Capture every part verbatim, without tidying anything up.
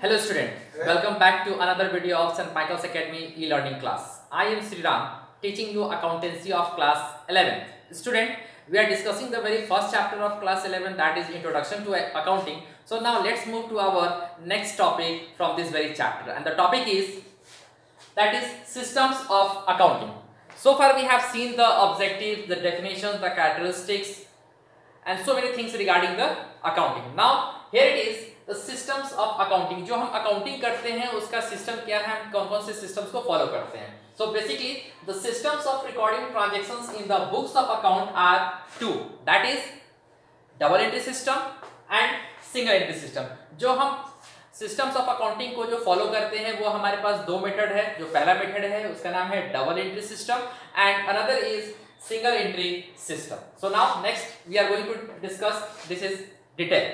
Hello student, welcome back to another video of Saint Michael's Academy e-learning class. I am Sriram, teaching you accountancy of class eleventh. Student, we are discussing the very first chapter of class eleven, that is introduction to accounting. So now let's move to our next topic from this very chapter, and the topic is that is systems of accounting. So far we have seen the objectives, the definitions, the characteristics and so many things regarding the accounting. Now here it is, the systems of accounting. जो हम accounting करते हैं उसका system क्या है, हम कौन कौन से systems को follow करते हैं. So basically the systems of recording transactions in the books of account are two, that is double entry system and single entry system. जो हम systems of accounting को जो follow करते हैं वो हमारे पास दो method है. जो पहला method है उसका नाम है double entry system and another is single entry system. So now next we are going to discuss this is detail.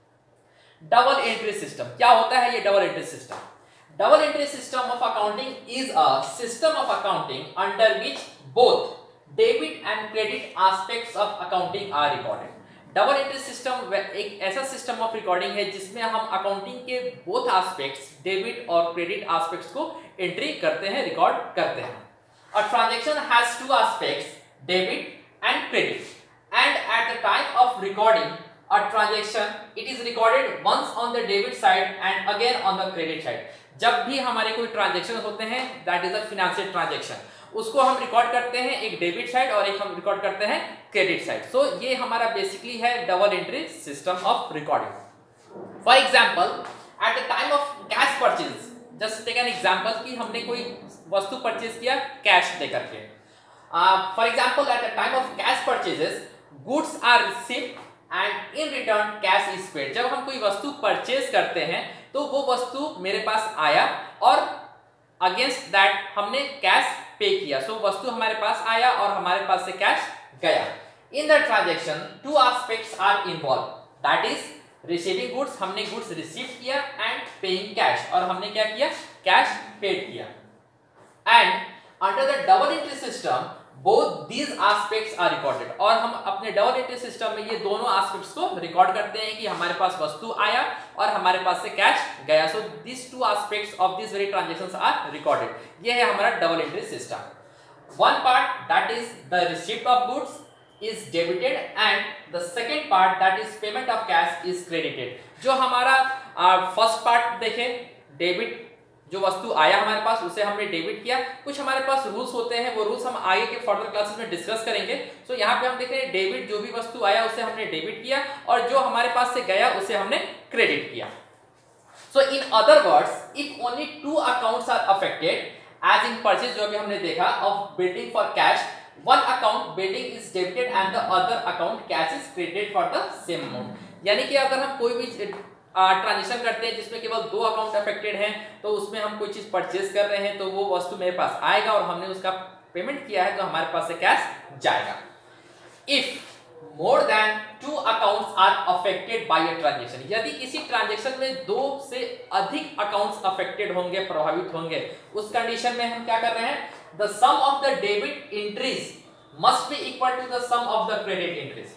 Double entry system क्या होता है? ये double entry system double entry system of accounting is a system of accounting under which both debit and credit aspects of accounting are recorded. Double entry system एक ऐसा system of recording है जिसमें हम accounting के both aspects debit और credit aspects को entry करते हैं, रिकॉर्ड करते हैं. A transaction has two aspects, debit and credit, and at the time of recording a transaction it is recorded once on the debit side and again on the credit side. जब भी हमारे कोई transaction होते हैं that is a financial transaction, उसको हम record करते हैं एक डेबिट साइड और एक हम रिकॉर्ड करते हैं क्रेडिट साइड. सो so, ये हमारा बेसिकली है double entry system of recording. For example at the time of cash purchase, just take an example कि हमने कोई वस्तु परचेज किया कैश दे करके. For example at the time of cash purchases goods are received and in return cash is paid. जब हम कोई वस्तु परचेज करते हैं तो वो वस्तु मेरे पास आया और अगेंस्ट दैट हमने कैश पे किया. सो so, वस्तु हमारे पास आया और हमारे पास से कैश गया. In the transaction two aspects are involve, that is receiving goods, हमने गुड्स रिसीव किया, एंड पेइंग कैश, और हमने क्या किया, कैश पेड किया. And under the double entry system both these aspects are recorded. और हम अपने डबल एंट्री सिस्टम में ये दोनों एस्पेक्ट्स को रिकॉर्ड करते हैं कि हमारे पास वस्तु आया और हमारे पास से कैश गया. सो these two aspects of these very transactions are recorded. ये है हमारा double entry system. One part that is the receipt of goods is debited and the second part that is payment of cash is credited. जो हमारा first part देखें, debit, जो वस्तु आया हमारे पास उसे हमने डेबिट किया. कुछ हमारे पास रूल्स होते हैं, वो रूल्स हम आगे के फर्दर क्लासेस में डिस्कस करेंगे. सो so, यहाँ पे हम देख रहे हैं डेबिट, जो भी वस्तु आया उसे हमने डेबिट किया और जो हमारे पास से गया उसे हमने क्रेडिट किया. So in other words, if only two accounts are affected as in purchase, जो भी हमने देखा, of building for cash, one account building is debited and the other account cash is credited for the same amount. यानी कि अगर हम कोई भी ट्रांजेक्शन uh, करते हैं जिसमें केवल दो अकाउंट अफेक्टेड हैं, तो उसमें हम कोई चीज परचेज कर रहे हैं तो वो वस्तु मेरे पास आएगा और हमने उसका पेमेंट किया है तो हमारे पास से कैश जाएगा. If more than two accounts are affected by a transaction, यदि किसी ट्रांजेक्शन में दो से अधिक अकाउंट्स अफेक्टेड होंगे, प्रभावित होंगे, उस कंडीशन में हम क्या कर रहे हैं, the sum of the debit entries must be equal to the sum of the credit entries.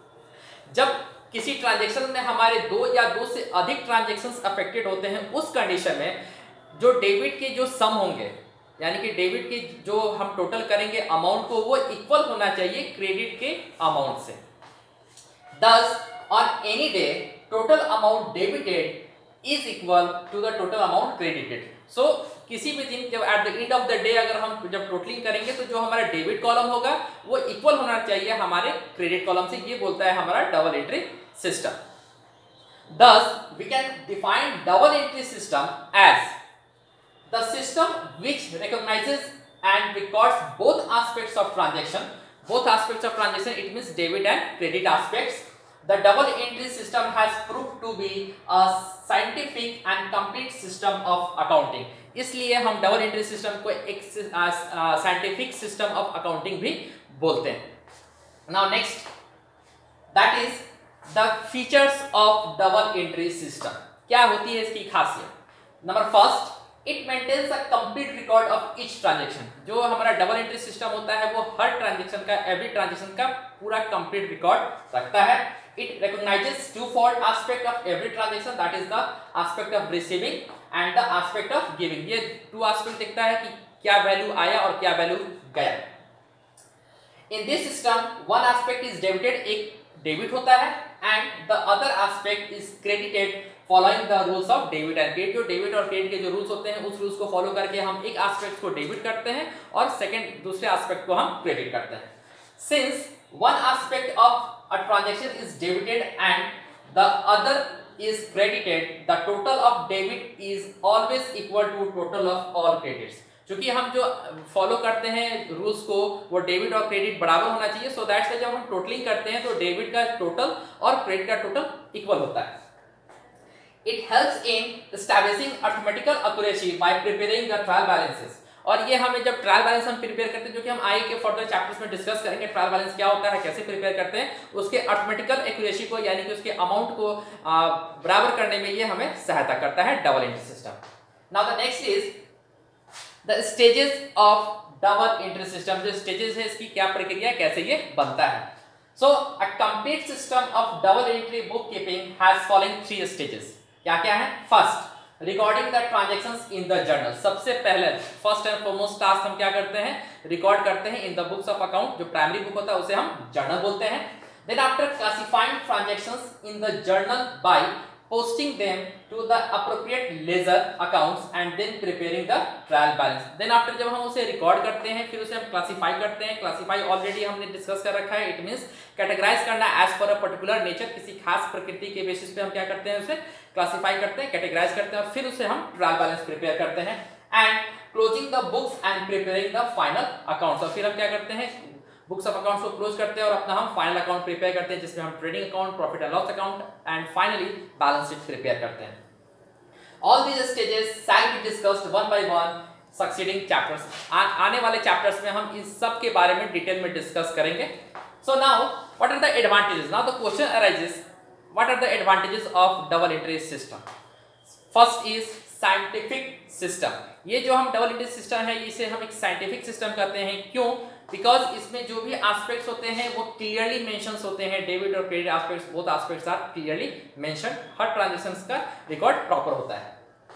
जब किसी ट्रांजैक्शन में हमारे दो या दो से अधिक ट्रांजैक्शंस अफेक्टेड होते हैं, उस कंडीशन में जो डेबिट के जो सम होंगे, यानी कि डेबिट के जो हम टोटल करेंगे अमाउंट को, वो इक्वल होना चाहिए क्रेडिट के अमाउंट से. Thus, on any day, total amount debited is equal to the total amount credited. So, किसी भी दिन जब at the end of the day अगर हम जब टोटलिंग करेंगे तो जो हमारा डेबिट कॉलम होगा वो इक्वल होना चाहिए हमारे क्रेडिट कॉलम से. ये बोलता है हमारा double entry system. Thus, we can define double entry system as the system which recognizes and records both aspects of transaction. Both aspects of transaction, it means debit and credit aspects. The double entry system has proved to be a scientific and complete system of accounting. इसलिए हम double entry system को एक scientific system of accounting भी बोलते हैं. Now next, that is the features of double entry system. क्या होती है इसकी खासियत? Number first, it maintains a complete record of each transaction. जो हमारा डबल एंट्री सिस्टम होता है वो हर ट्रांजैक्शन का, एवरी ट्रांजैक्शन का पूरा कंप्लीट रिकॉर्ड रखता है. It recognizes two-fold aspect of every transaction, that is the aspect of receiving and the aspect of giving. ये two aspect देखता है कि क्या वैल्यू आया और क्या वैल्यू गया. In this system, one aspect is debited, एक डेबिट होता है, and the other aspect is credited following the rules of debit and credit. जो डेबिट और क्रेडिट के जो रूल्स होते हैं उस रूल्स को फॉलो करके हम एक एस्पेक्ट को डेबिट करते हैं और सेकंड दूसरे एस्पेक्ट को हम क्रेडिट करते हैं. Since one aspect of a transaction is debited and the other is credited, the total of debit is always equal to total of all credits. क्योंकि हम जो फॉलो करते हैं रूल्स को वो डेबिट और क्रेडिट बराबर होना चाहिए, सो दैट्स जब हम टोटलिंग करते हैं तो डेबिट का टोटल और क्रेडिट का टोटल इक्वल होता है. It helps in establishing arithmetical accuracy by preparing the trial balances. और ये हमें जब ट्रायल बैलेंस हम प्रिपेयर करते हैं, जो कि हम आगे के फर्दर चैप्टर्स में डिस्कस करेंगे, ट्रायल बैलेंस क्या होता है, कैसे प्रिपेयर करते हैं, उसके अर्थमेटिकल एक्यूरेसी को यानी कि उसके अमाउंट को बराबर करने में ये हमें सहायता करता है double entry system. Now the next is the stages of double entry system. जो स्टेजेस है इसकी क्या प्रक्रिया, कैसे ये बनता है. So a complete system of double entry book keeping has following three stages. क्या क्या है. First, recording the transactions in the journal. सबसे पहले फर्स्ट एंड फॉरमोस्ट टास्क हम क्या करते हैं, रिकॉर्ड करते हैं in the books of account. जो प्राइमरी बुक होता है उसे हम जर्नल बोलते हैं. Then after classifying transactions in the journal by posting them to the appropriate ledger accounts and then preparing the trial balance. then after जब हम उसे रिकॉर्ड करते हैं फिर उसे हम क्लासिफाई करते हैं. क्लासिफाई ऑलरेडी हमने डिस्कस कर रखा है. इट मींस कैटेगराइज करना as per a particular nature. किसी खास प्रकृति के बेसिस पे हम क्या करते हैं, उसे क्लासिफाई करते हैं, कैटेगराइज करते हैं और फिर उसे हम ट्रायल बैलेंस प्रिपेयर करते हैं. And closing the books and preparing the final accounts. और फिर हम क्या करते हैं, बुक्स ऑफ अकाउंट्स को क्लोज करते हैं और अपना हम फाइनल अकाउंट प्रिपेयर करते हैं, जिसमें हम trading account, profit and loss account and finally balance sheet prepare करते हैं. All these stages shall be discussed one by one succeeding chapters. आने वाले चैप्टर्स में हम इस सब के बारे में डिटेल में डिस्कस करेंगे. So now what are the advantages. Now the question arises, what are the advantages of double entry system. First is scientific system. ये जो हम डबल एंट्री सिस्टम है इसे हम एक साइंटिफिक सिस्टम कहते हैं. क्यों? बिकॉज इसमें जो भी एस्पेक्ट्स होते हैं वो क्लियरली मेंशन्स होते हैं. डेबिट और credit aspects, both aspects are clearly mention. हर ट्रांजैक्शंस का रिकॉर्ड प्रॉपर होता है.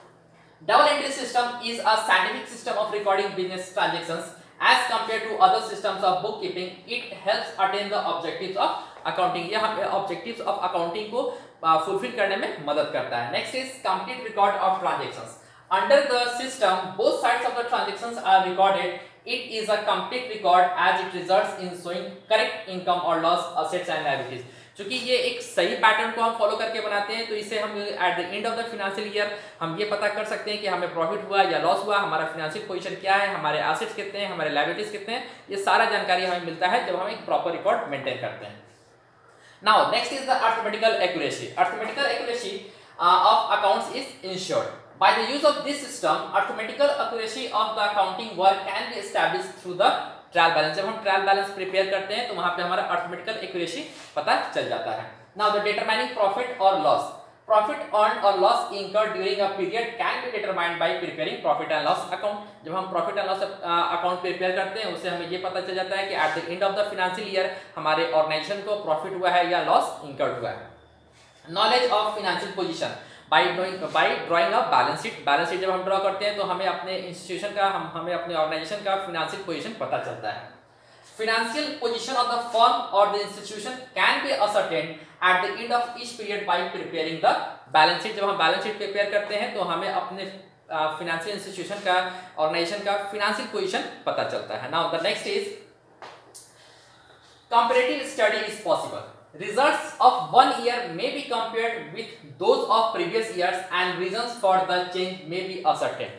Double entry system is a scientific system of recording business transactions as compare to other systems of book keeping. It helps attain the objectives of accounting. यह हमें objectives of accounting को fulfil uh, करने में मदद करता है. Next is complete record of transactions. Under the system, both sides of the transactions are recorded. It is a complete record as it results in showing correct income or loss, assets and liabilities. क्योंकि ये एक सही pattern को हम follow करके बनाते हैं तो इसे हम at the end of the financial year हम ये पता कर सकते हैं कि हमें प्रॉफिट हुआ या लॉस हुआ, हमारा फाइनेंशियल पोजीशन क्या है, हमारे एसेट्स कितने हैं, हमारे लायबिलिटीज कितने हैं. ये सारा जानकारी हमें मिलता है जब हम एक प्रॉपर रिकॉर्ड मेंटेन करते हैं. Now next is the arithmetical accuracy. Arithmetical accuracy of accounts is ensured. By the use of this system, arithmetical accuracy of the accounting work can be established through the trial balance. जब हम trial balance prepare करते हैं तो वहाँ पे हमारा arithmetical accuracy पता चल जाता है. Now the determining profit or loss. Profit earned or loss incurred during a period can be determined by preparing profit and loss account. जब हम profit and loss account prepare करते हैं उससे हमें ये पता चल जाता है कि at the end of the financial year हमारे organization को profit हुआ है या loss incurred हुआ है. Knowledge of financial position. By drawing by drawing of balance sheet. Balance sheet जब हम ड्रॉ करते हैं तो हमें अपने इंस्टीट्यूशन का हम हमें अपने ऑर्गेनाइजेशन का फाइनेंशियल पोजीशन पता चलता है. Financial position of the firm और the institution can be ascertained at the end of each period by preparing the balance sheet. जब हम बैलेंस शीट प्रिपेयर करते हैं तो हमें अपने फाइनेंशियल इंस्टीट्यूशन का, ऑर्गेनाइजेशन का फाइनेंशियल पोजीशन पता चलता है. Now the next is comparative study is possible. Results of one year may be compared with those of previous years and reasons for the change may be ascertained.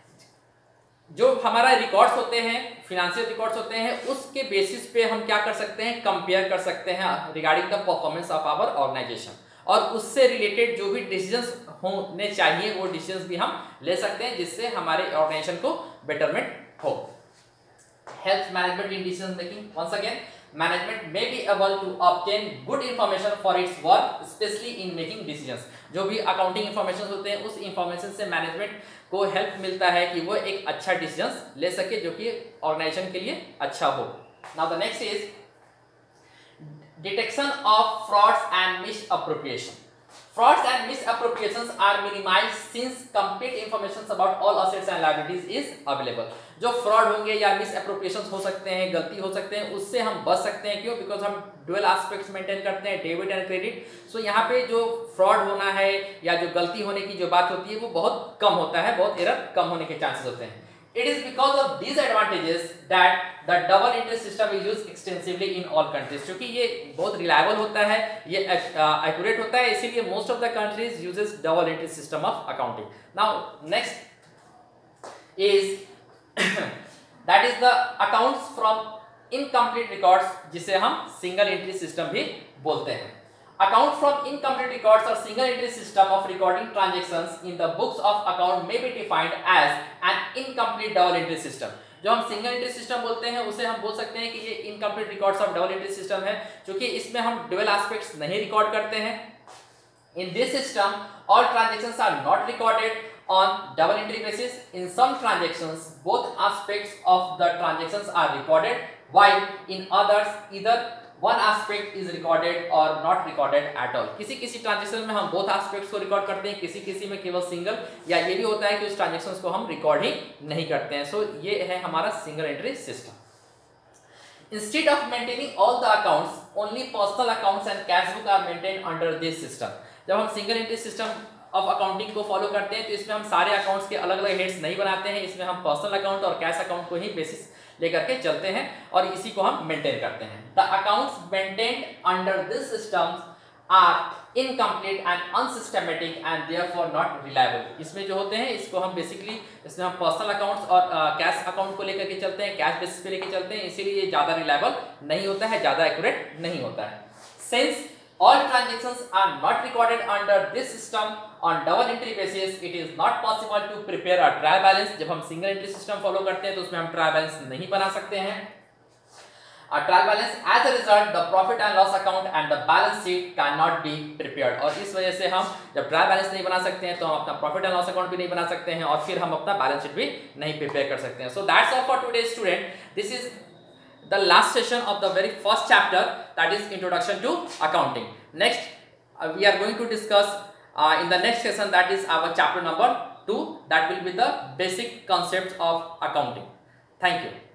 जो हमारा records होते हैं, financial records होते हैं, उसके basis पे हम क्या कर सकते हैं, कंपेयर कर सकते हैं regarding the performance of our organisation. और उससे रिलेटेड जो भी डिसीजंस होने चाहिए वो डिसीजंस भी हम ले सकते हैं जिससे हमारे ऑर्गेनाइजेशन को बेटरमेंट हो. Help management in decision making. Once again, management may be able to obtain good information for its work, especially in making decisions. जो भी अकाउंटिंग इंफॉर्मेशन होते हैं उस इंफॉर्मेशन से मैनेजमेंट को हेल्प मिलता है कि वो एक अच्छा डिसीजन ले सके जो कि ऑर्गेनाइजेशन के लिए अच्छा हो. Now the next is Detection of frauds and misappropriation. Frauds and misappropriations are minimized since complete information about all assets and liabilities is available. जो फ्रॉड होंगे या मिसअप्रोप्रिएशंस हो सकते हैं, गलती हो सकते हैं, उससे हम बच सकते हैं. क्यों? बिकॉज हम डुअल एस्पेक्ट्स मेंटेन करते हैं, डेबिट एंड क्रेडिट. सो यहाँ पे जो फ्रॉड होना है या जो गलती होने की जो बात होती है वो बहुत कम होता है, बहुत एरर कम होने के चांसेस होते हैं. It is because of these advantages that the double entry system is used extensively in all countries. क्योंकि ये बहुत reliable होता है, ये accurate होता है, इसीलिए most of the countries uses double entry system of accounting. Now next is that is the accounts from incomplete records, जिसे हम single entry system भी बोलते हैं. Account from incomplete records or single entry system of recording transactions in the books of account may be defined as an incomplete double entry system. जो हम single entry system बोलते हैं उसे हम बोल सकते हैं कि ये incomplete records of double entry system है, क्योंकि इसमें हम डुअल एस्पेक्ट्स नहीं रिकॉर्ड करते हैं. In this system, all transactions are not recorded on double entry basis. In some transactions, both aspects of the transactions are recorded, while in others, either one aspect is recorded or not recorded at all. किसी किसी transaction में हम both aspects को record करते हैं, किसी किसी में केवल सिंगल, या ये भी होता है कि उस ट्रांजेक्शंस को हम रिकॉर्ड ही नहीं करते हैं. सो so, ये है हमारा single entry system. Instead of maintaining all the accounts, only personal accounts and cash book are maintained under this system. जब हम single entry system of accounting को फॉलो करते हैं तो इसमें हम सारे अकाउंट्स के अलग अलग हेड्स नहीं बनाते हैं. इसमें हम पर्सनल अकाउंट और कैश अकाउंट को ही बेसिस लेकर के चलते हैं और इसी को हम मेंटेन करते हैं. The accounts maintained under this systems are incomplete and unsystematic and therefore not reliable. इसमें जो होते हैं इसको हम बेसिकली इसमें हम पर्सनल अकाउंट्स और कैश अकाउंट को लेकर के चलते हैं, कैश बेसिस पे लेके चलते हैं, इसीलिए ये ज्यादा रिलायबल नहीं होता है, ज्यादा एक्यूरेट नहीं होता है. Since all transactions are not recorded under this system on double entry basis, it is not possible to prepare a trial balance. जब हम single entry system follow करते हैं तो उसमें हम trial balance नहीं बना सकते हैं. A trial balance, as a result, the profit and loss account and the balance sheet cannot be prepared. और इस वजह से हम जब trial balance नहीं बना सकते हैं तो हम अपना profit and loss account भी नहीं बना सकते हैं और फिर हम अपना balance sheet भी नहीं prepare कर सकते हैं. So that's all for today, student. This is the last session of the very first chapter, that is introduction to accounting. Next uh, we are going to discuss uh, in the next session, that is our chapter number two, that will be the basic concepts of accounting. Thank you.